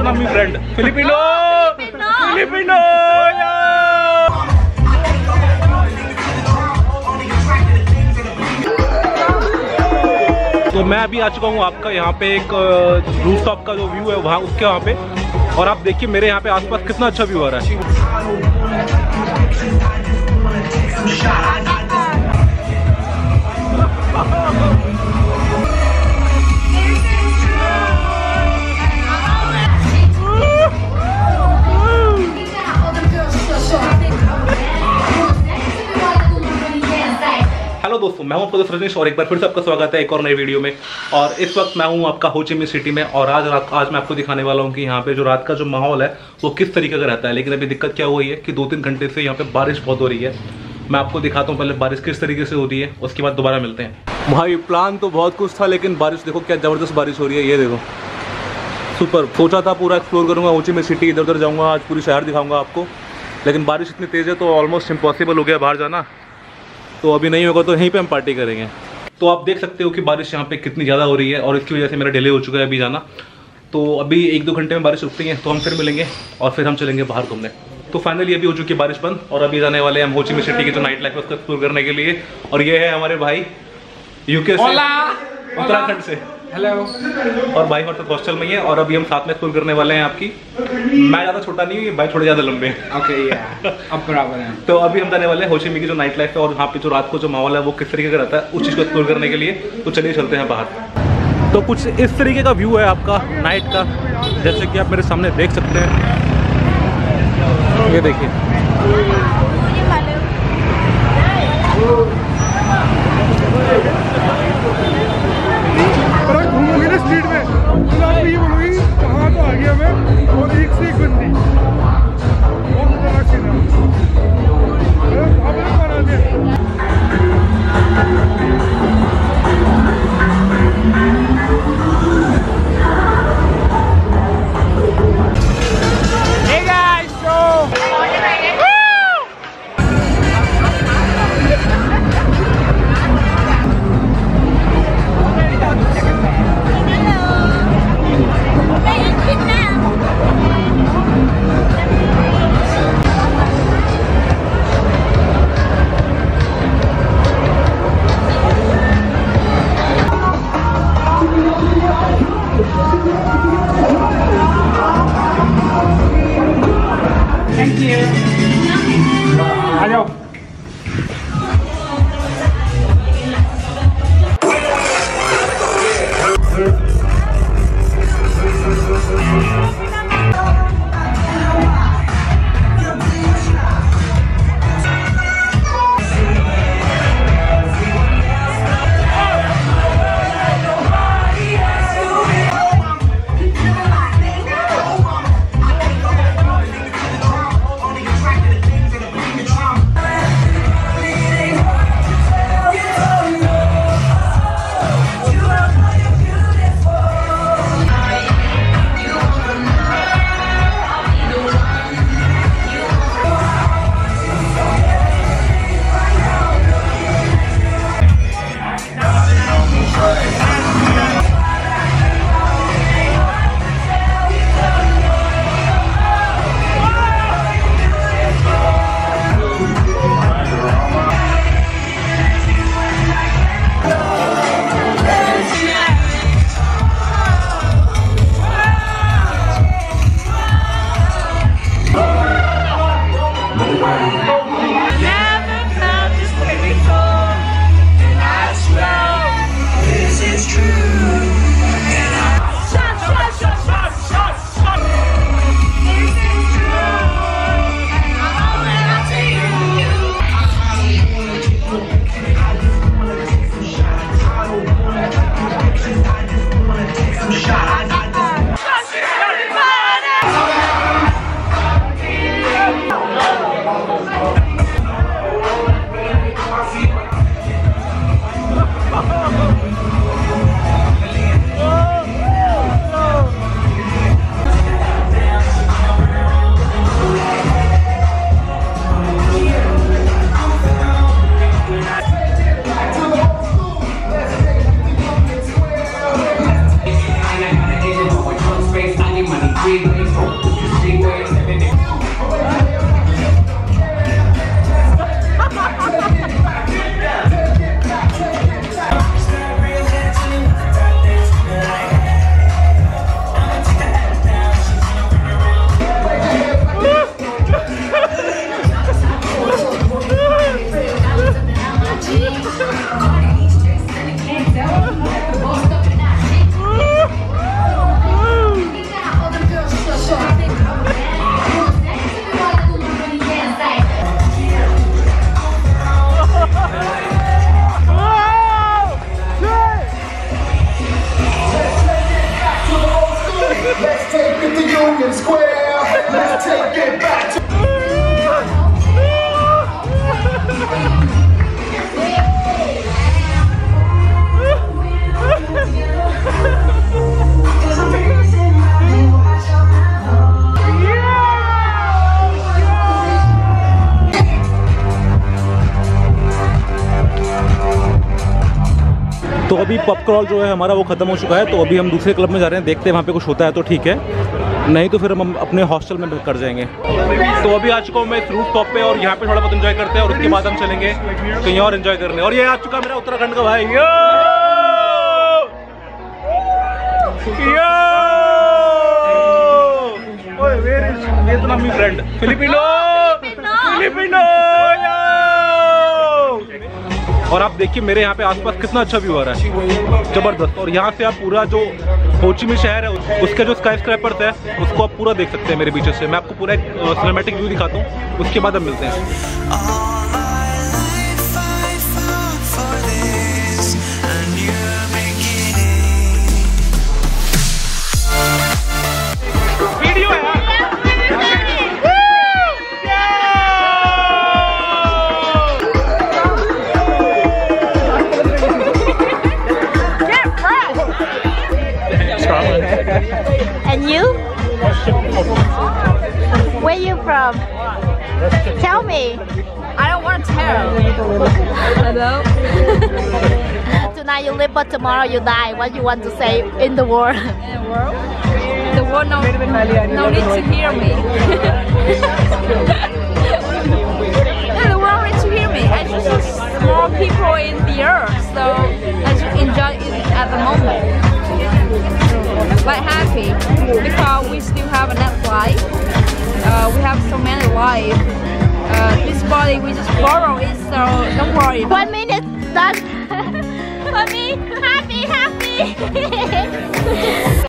Vietnamese friend. Filipino. Filipino. तो मैं अभी आ चुका हूँ आपका यहाँ पे एक रूफटॉप का जो व्यू है वहाँ उसके वहाँ पे, और आप देखिए मेरे यहाँ पे आसपास कितना अच्छा व्यू आ रहा है। हेलो दोस्तों, मैं हूं आपका दोस्त रजनीश और एक बार फिर से आपका स्वागत है एक और नई वीडियो में। और इस वक्त मैं हूं आपका हो ची मिन्ह सिटी में, और आज मैं आपको दिखाने वाला हूं कि यहाँ पे जो रात का जो माहौल है वो किस तरीके का रहता है। लेकिन अभी दिक्कत क्या हुई है कि 2-3 घंटे से यहाँ पे बारिश बहुत हो रही है। मैं आपको दिखाता हूँ पहले बारिश किस तरीके से होती है, उसके बाद दोबारा मिलते हैं। भाई प्लान तो बहुत कुछ था, लेकिन बारिश देखो क्या ज़बरदस्त बारिश हो रही है। ये देखो सुपर। सोचा था पूरा एक्सप्लोर करूँगा हो ची मिन्ह सिटी, इधर उधर जाऊँगा, आज पूरी शहर दिखाऊँगा आपको, लेकिन बारिश इतनी तेज़ है तो ऑलमोस्ट इम्पॉसिबल हो गया बाहर जाना। तो अभी नहीं होगा तो यहीं पे हम पार्टी करेंगे। तो आप देख सकते हो कि बारिश यहाँ पे कितनी ज़्यादा हो रही है और इसकी वजह से मेरा डिले हो चुका है अभी जाना। तो अभी 1-2 घंटे में बारिश रुकती है तो हम फिर मिलेंगे और फिर हम चलेंगे बाहर घूमने। तो फाइनली अभी हो चुकी है बारिश बंद और अभी जाने वाले हैं हम हो ची मिन्ह सिटी की जो नाइट लाइफ है उसको एक्सप्लोर करने के लिए। और ये है हमारे भाई यूके से, उत्तराखंड से। हेलो। और भाई हमारे साथ हॉस्टल में ही है और अभी हम साथ में एक्सप्लोर करने वाले हैं आपकी। मैं ज़्यादा छोटा नहीं हूँ, भाई थोड़े ज़्यादा लंबे हैं। ओके अब बराबर है। तो अभी हम जाने वाले हैं हो ची मिन्ह की जो नाइट लाइफ है और यहाँ पे जो रात को जो माहौल है वो किस तरीके का रहता है उस चीज़ को एक्सप्लोर करने के लिए। तो चलिए चलते हैं बाहर। तो कुछ इस तरीके का व्यू है आपका नाइट का, जैसे कि आप मेरे सामने देख सकते हैं। ये देखिए घूमोगे ना स्ट्रीट में तो आप ये बोलोगे कहाँ तो आ गया मैं, और एक से एक बंदी बहुत खतरनाक चीज़ है। तो अभी पब क्रॉल जो है हमारा वो ख़त्म हो चुका है, तो अभी हम दूसरे क्लब में जा रहे हैं, देखते हैं वहाँ पे कुछ होता है तो ठीक है, नहीं तो फिर हम अपने हॉस्टल में कर जाएंगे। तो अभी आ चुका हूँ मैं रूफ टॉप पे और यहाँ पे थोड़ा बहुत एंजॉय करते हैं और उसके बाद हम चलेंगे कहीं और एंजॉय करने। और ये आ चुका मेरा उत्तराखंड का भाई, वियतनामी फ्रेंड, फिलिपिनो। और आप देखिए मेरे यहाँ पे आसपास कितना अच्छा व्यू आ रहा है, जबरदस्त। और यहाँ से आप पूरा जो हो ची मिन्ह शहर है उसके जो स्काई स्क्रैपर्स है उसको आप पूरा देख सकते हैं मेरे पीछे से। मैं आपको पूरा एक सिनेमैटिक व्यू दिखाता हूँ, उसके बाद हम मिलते हैं। And you? Where you from? Tell me. I don't want to tell. Hello? Tonight you live, but tomorrow you die. What you want to say in the world? In the world? The world no need to hear me. Yeah, the world needs to hear me. I just small people in the earth, so I just enjoy it at the moment. Like happy because we still have a nightlife. We have so many lives. This body we just borrow it, so don't worry. 1 minute done. For me, happy.